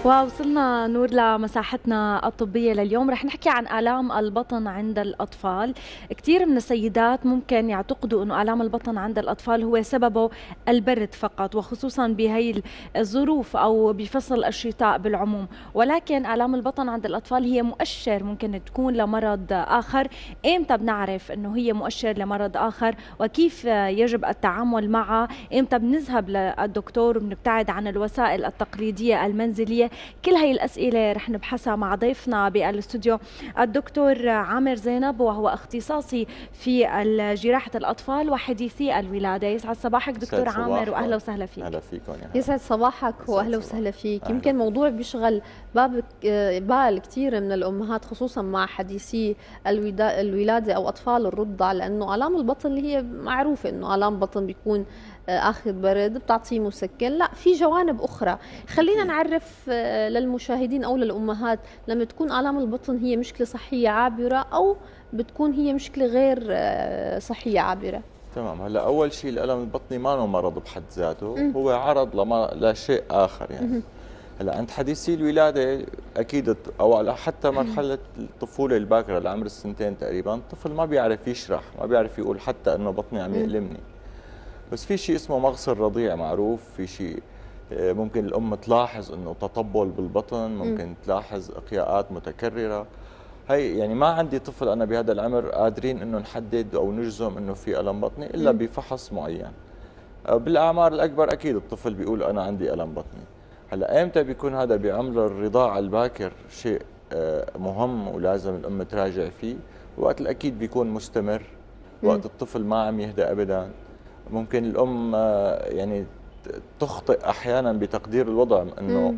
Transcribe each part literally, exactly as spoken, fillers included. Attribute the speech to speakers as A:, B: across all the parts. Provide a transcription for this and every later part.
A: ووصلنا نور لمساحتنا الطبية لليوم. رح نحكي عن آلام البطن عند الأطفال. كثير من السيدات ممكن يعتقدوا أنه آلام البطن عند الأطفال هو سببه البرد فقط، وخصوصا بهي الظروف أو بفصل الشتاء بالعموم، ولكن آلام البطن عند الأطفال هي مؤشر ممكن تكون لمرض آخر. إمتى بنعرف أنه هي مؤشر لمرض آخر وكيف يجب التعامل معها؟ إمتى بنذهب للدكتور وبنبتعد عن الوسائل التقليدية المنزلية؟ كل هاي الأسئلة رح نبحثها مع ضيفنا بالاستوديو الدكتور عامر زينب، وهو اختصاصي في جراحة الأطفال وحديثي الولادة. يسعد صباحك دكتور عامر وأهلا وسهلا فيك.
B: أهلا فيكم.
C: يسعد صباحك وأهلا وسهلا فيك. يمكن موضوع بيشغل باب بال كثير من الأمهات، خصوصا مع حديثي الولادة أو أطفال الرضع، لأنه آلام البطن اللي هي معروفة أنه آلام بطن بيكون آخذ برد بتعطيه مسكن، لا في جوانب أخرى. خلينا نعرف للمشاهدين أو للأمهات، لما تكون آلام البطن هي مشكلة صحية عابرة أو بتكون هي مشكلة غير صحية عابرة.
B: تمام. هلا أول شيء الألم البطني ما هو مرض بحد ذاته، م. هو عرض لما لشيء آخر يعني. هلا عند حديثي الولادة أكيد أو حتى مرحلة الطفولة الباكرة لعمر السنتين تقريبا، الطفل ما بيعرف يشرح، ما بيعرف يقول حتى إنه بطني عم يألمني. بس في شيء اسمه مغص الرضيع معروف، في شيء ممكن الأم تلاحظ إنه تطبل بالبطن، ممكن م. تلاحظ إقياءات متكررة. هي يعني ما عندي طفل أنا بهذا العمر قادرين إنه نحدد أو نجزم إنه في ألم بطني إلا م. بفحص معين. بالأعمار الأكبر أكيد الطفل بيقول أنا عندي ألم بطني. هلا إمتى بيكون هذا؟ بعمر الرضاعة الباكر شيء مهم ولازم الأم تراجع فيه. وقت الأكيد بيكون مستمر، وقت الطفل ما عم يهدأ أبدا. ممكن الأم يعني تخطئ أحيانا بتقدير الوضع، إنه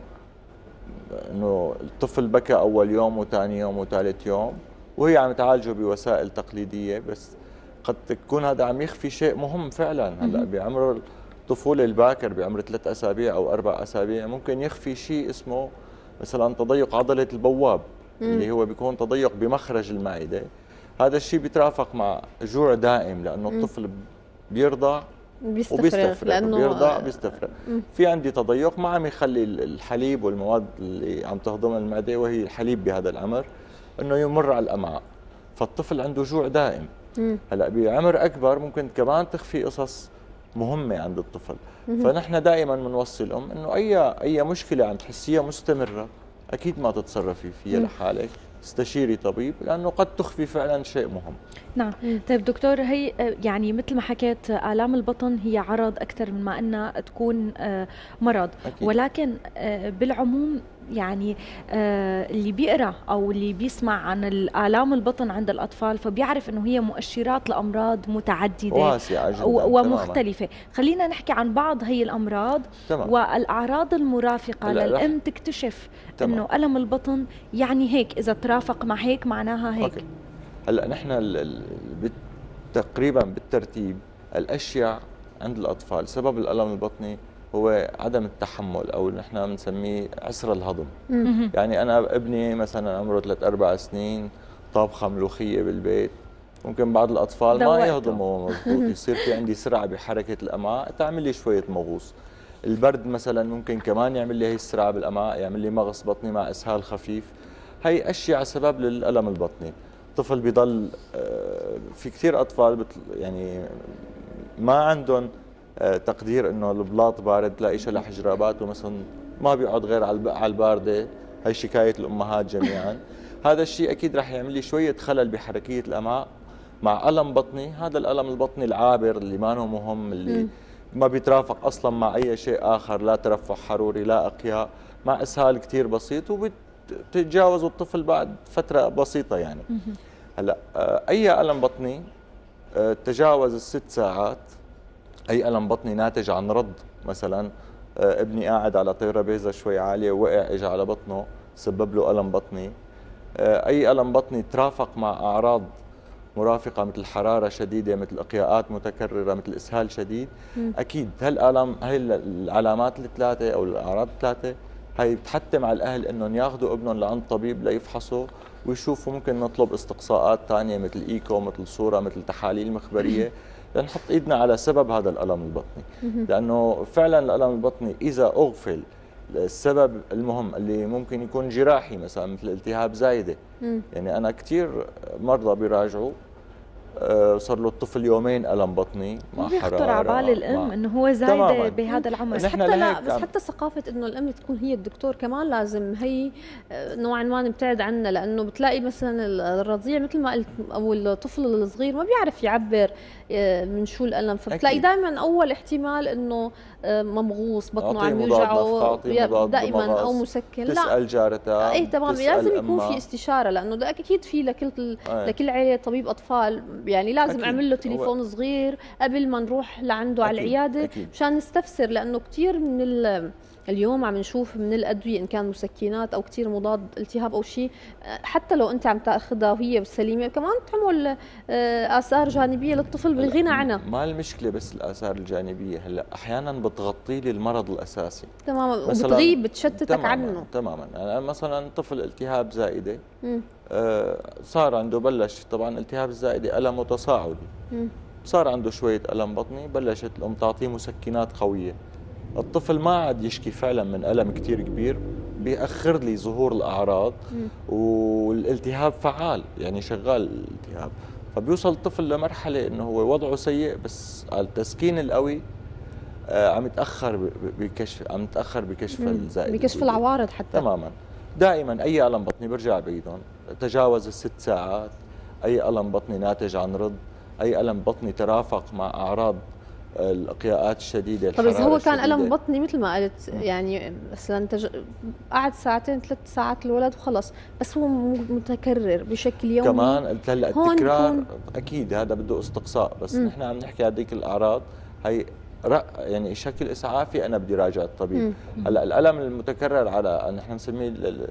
B: إنه الطفل بكى أول يوم وثاني يوم وثالث يوم وهي عم تعالجه بوسائل تقليدية، بس قد تكون هذا عم يخفي شيء مهم فعلا. هلا بعمر الطفولة الباكر بعمر ثلاث أسابيع أو أربع أسابيع ممكن يخفي شيء اسمه مثلا تضيق عضلة البواب، اللي هو بيكون تضيق بمخرج المعدة. هذا الشيء بيترافق مع جوع دائم، لأنه الطفل بيرضع وبيستفرغ، لأنه بيرضع بيستفرغ. في عندي تضيق ما عم يخلي الحليب والمواد اللي عم تهضمها المعدة وهي الحليب بهذا العمر انه يمر على الامعاء، فالطفل عنده جوع دائم. هلا بعمر اكبر ممكن كمان تخفي قصص مهمة عند الطفل. فنحن دائما بنوصي الام انه اي اي مشكلة عم تحسيها مستمرة اكيد ما تتصرفي فيها لحالك، استشيري طبيب، لأنه قد تخفي فعلا شيء مهم.
A: نعم. طيب دكتور، هي يعني مثل ما حكيت آلام البطن هي عرض أكثر من ما أنها تكون مرض. أكيد. ولكن بالعموم يعني اللي بيقرأ أو اللي بيسمع عن الآلام البطن عند الأطفال فبيعرف أنه هي مؤشرات لأمراض متعددة
B: واسعة جدا
A: ومختلفة. تماما. خلينا نحكي عن بعض هي الأمراض. تمام. والأعراض المرافقة للأم تكتشف أنه ألم البطن يعني هيك، إذا ترافق مع هيك معناها هيك. أوكي.
B: هلا نحن تقريبا بالترتيب الاشيع عند الاطفال سبب الالم البطني هو عدم التحمل، او نحن بنسميه عسر الهضم. يعني انا ابني مثلا عمره ثلاث اربع سنين طابخه ملوخيه بالبيت، ممكن بعض الاطفال ما يهضموا مضبوط، يصير في عندي سرعه بحركه الامعاء تعمل لي شويه مغوص. البرد مثلا ممكن كمان يعمل لي هي السرعه بالامعاء، يعمل لي مغص بطني مع اسهال خفيف. هي اشياء سبب للالم البطني. الطفل بيضل في كثير اطفال يعني ما عندهم تقدير انه البلاط بارد، تلاقي شلح جراباته مثلا ما بيقعد غير على البارده. هي شكايه الامهات جميعا. هذا الشيء اكيد راح يعمل لي شويه خلل بحركيه الامعاء مع الم بطني. هذا الالم البطني العابر اللي ما هو مهم، اللي ما بيترافق اصلا مع اي شيء اخر، لا ترفع حروري لا اقياء، مع اسهال كثير بسيط وبتتجاوز الطفل بعد فتره بسيطه يعني. هلا اي الم بطني تجاوز الست ساعات، اي الم بطني ناتج عن رض، مثلا ابني قاعد على ترابيزه شوي عاليه ووقع اجى على بطنه سبب له الم بطني. اي الم بطني ترافق مع اعراض مرافقه مثل حراره شديده، مثل اقياءات متكرره، مثل اسهال شديد، اكيد هالالم هي العلامات الثلاثه او الاعراض الثلاثه هي بتحتم على الاهل انهم ياخذوا ابنهم لعند طبيب ليفحصوا ويشوفوا. ممكن نطلب استقصاءات ثانيه مثل ايكو، مثل صوره، مثل تحاليل مخبريه لنحط ايدنا على سبب هذا الالم البطني. لانه فعلا الالم البطني اذا اغفل السبب المهم اللي ممكن يكون جراحي مثلا مثل التهاب زايده.
C: مم.
B: يعني انا كثير مرضى بيراجعوا آه، صار له الطفل يومين الم بطني مع حراره،
A: بيخطر على بال الام انه هو زايده بهذا العمر.
C: بس حتى لا بس حتى ثقافه انه الام تكون هي الدكتور كمان لازم هي نوعا ما نبتعد عنها، لانه بتلاقي مثلا الرضيع مثل ما قلت او الطفل الصغير ما بيعرف يعبر من شو الالم، فبتلاقي دائما اول احتمال انه ممغوص بطنه عم يوجعه دائما او مسكن. لا
B: تسال جارتها
C: اي تمام، لازم يكون في استشاره، لانه ده اكيد في لكل أي. لكل عيله طبيب اطفال، يعني لازم أكيد. اعمل له تليفون هو. صغير قبل ما نروح لعنده أكيد. على العياده أكيد. مشان نستفسر، لانه كثير من ال اليوم عم نشوف من الادويه ان كان مسكنات او كثير مضاد التهاب او شيء، حتى لو انت عم تاخذها وهي سليمه كمان بتعمل اثار جانبيه للطفل بالغنى عنها.
B: ما المشكله بس الاثار الجانبيه، هلا احيانا بتغطي لي المرض الاساسي
C: تماما وبتغيب بتشتتك
B: تماماً
C: عنه
B: تماما. يعني مثلا طفل التهاب زائده آه صار عنده بلش طبعا التهاب الزائده الم تصاعدي، صار عنده شويه الم بطني، بلشت الام تعطيه مسكنات قويه، الطفل ما عاد يشكي فعلا من ألم كتير كبير، بيأخر لي ظهور الأعراض م. والالتهاب فعال يعني شغال الالتهاب، فبيوصل الطفل لمرحلة إنه هو وضعه سيء، بس التسكين القوي آه عم يتأخر بكشف عم يتأخر بكشف الزائد
C: بكشف العوارض حتى.
B: تماما. دائما أي ألم بطني برجع بعيدهم، تجاوز الست ساعات، أي ألم بطني ناتج عن رض، أي ألم بطني ترافق مع أعراض الاقياءات الشديده.
C: طب اذا هو كان الم بطني مثل ما قلت يعني مثلا تج... قعد ساعتين ثلاث ساعات الولد وخلص، بس هو متكرر بشكل يومي
B: كمان قلت هلا التكرار بكون... اكيد هذا بده استقصاء، بس نحن عم نحكي هذيك الاعراض هي يعني شكل اسعافي انا بدي راجع الطبيب. هلا الالم المتكرر على نحن نسميه ال...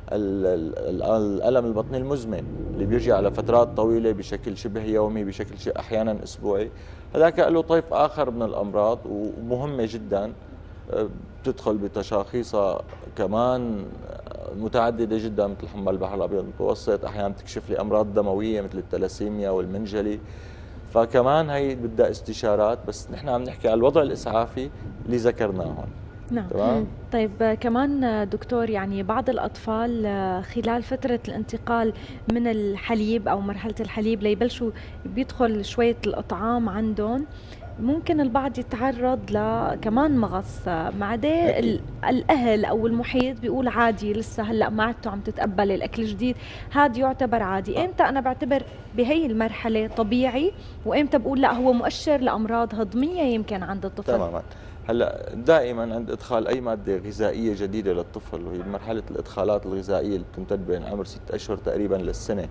B: الالم البطني المزمن اللي بيجي على فترات طويله بشكل شبه يومي بشكل احيانا اسبوعي، هذاك له طيف اخر من الامراض ومهمه جدا، بتدخل بتشاخيصها كمان متعدده جدا مثل حمى البحر الابيض المتوسط، احيانا تكشف لي امراض دمويه مثل التلاسيميا والمنجلي، فكمان هي بدها استشارات، بس نحن عم نحكي على الوضع الاسعافي اللي ذكرناه هون.
A: نعم. تمام. طيب كمان دكتور، يعني بعض الأطفال خلال فترة الانتقال من الحليب أو مرحلة الحليب ليبلشوا بيدخل شوية الأطعام عندهم، ممكن البعض يتعرض لكمان مغص، مع ده الأهل أو المحيط بيقول عادي لسه هلأ معدته عم تتقبل الأكل الجديد، هذا يعتبر عادي. إمتى أنا بعتبر بهي المرحلة طبيعي، وإمتى بقول لا هو مؤشر لأمراض هضمية يمكن عند الطفل؟
B: تماما. هلا دائما عند ادخال اي ماده غذائيه جديده للطفل، وهي مرحله الادخالات الغذائيه اللي بتمتد بين عمر ست اشهر تقريبا للسنه،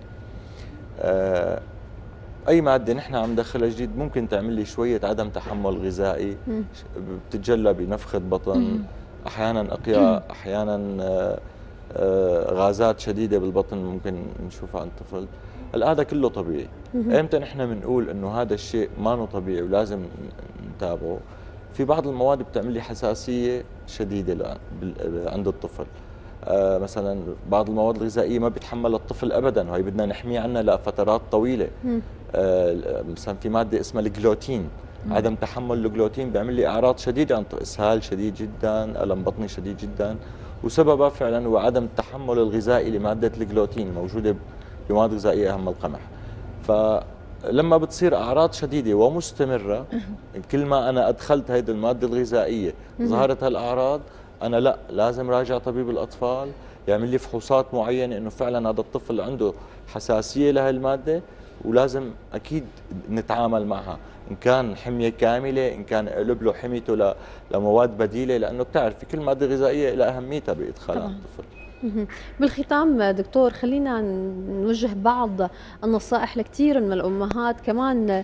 B: آه اي ماده نحن عم ندخلها جديد ممكن تعمل لي شويه عدم تحمل غذائي، بتتجلى بنفخه بطن، احيانا اقياء، احيانا آه آه غازات شديده بالبطن ممكن نشوفها عند الطفل. هلا هذا كله طبيعي. امتى نحن بنقول انه هذا الشيء ما طبيعي ولازم نتابعه؟ في بعض المواد بتعمل لي حساسيه شديده عند الطفل، آه مثلا بعض المواد الغذائيه ما بيتحملها الطفل ابدا، وهي بدنا نحميه عنها لفترات طويله. آه مثلا في ماده اسمها الجلوتين، عدم تحمل الجلوتين بيعمل لي اعراض شديده عند اسهال شديد جدا، الم بطني شديد جدا، وسببها فعلا هو عدم التحمل الغذائي لماده الجلوتين موجوده بمواد غذائيه اهم القمح. ف لما بتصير اعراض شديده ومستمره، كل ما انا ادخلت هيدي الماده الغذائيه ظهرت هالاعراض، انا لا لازم راجع طبيب الاطفال يعمل لي فحوصات معينه انه فعلا هذا الطفل عنده حساسيه لهي الماده، ولازم اكيد نتعامل معها، ان كان حميه كامله، ان كان قلب له حميته لمواد بديله، لانه بتعرفي كل ماده غذائيه لها اهميتها بادخالها الطفل.
C: بالختام دكتور، خلينا نوجه بعض النصائح لكثير من الامهات كمان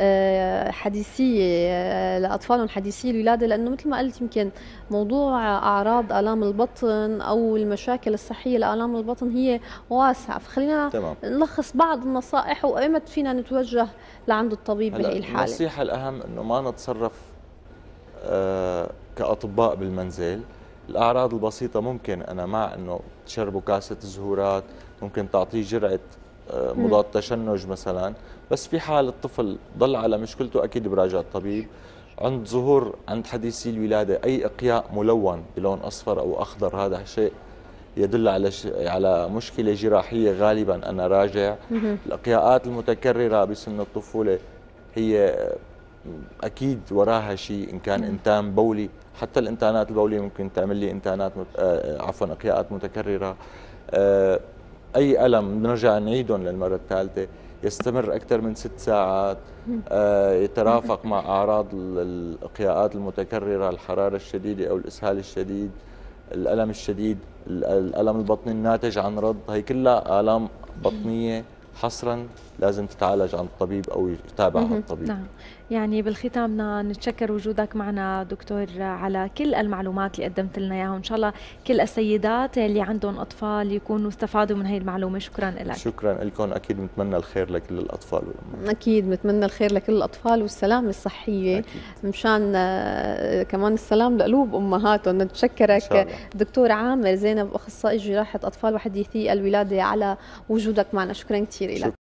C: حديثيه لاطفالهم حديثي الولاده، لانه مثل ما قلت يمكن موضوع اعراض الام البطن او المشاكل الصحيه لالام البطن هي واسعه، فخلينا تمام. نلخص بعض النصائح وايمت فينا نتوجه لعند الطبيب بهي الحاله.
B: النصيحه الاهم انه ما نتصرف آه كاطباء بالمنزل. الأعراض البسيطة ممكن أنا مع أنه تشربوا كاسة زهورات، ممكن تعطيه جرعة مضاد تشنج مثلا، بس في حال الطفل ضل على مشكلته أكيد براجع الطبيب. عند ظهور عند حديثي الولادة أي إقياء ملون بلون أصفر أو أخضر، هذا شيء يدل على ش... على مشكلة جراحية غالبا. أنا راجع الإقياءات المتكررة بسن الطفولة هي أكيد وراها شيء، إن كان إنتان بولي، حتى الإنتانات البولية ممكن تعمل لي إنتانات مت... آه عفوا إقياءات متكررة. آه أي ألم بنرجع نعيدهم للمرة الثالثة، يستمر أكثر من ست ساعات، آه يترافق مع أعراض الإقياءات المتكررة، الحرارة الشديدة أو الإسهال الشديد، الألم الشديد، الألم البطني الناتج عن رض، هي كلها آلام بطنية حصرا لازم تتعالج عند الطبيب أو يتابعها الطبيب.
A: نعم. يعني بالختام بدنا نتشكر وجودك معنا دكتور على كل المعلومات اللي قدمت لنا اياها، وان شاء الله كل السيدات اللي عندهم اطفال يكونوا استفادوا من هي المعلومه. شكرا لك.
B: شكرا لكم، اكيد بنتمنى الخير لكل الاطفال والامهات.
C: اكيد بنتمنى الخير لكل الاطفال والسلامه الصحيه أكيد. مشان كمان السلام لقلوب امهاتهم. نتشكرك دكتور عامر زينب، اخصائي جراحه اطفال وحديثي الولاده، على وجودك معنا. شكرا كثير لك.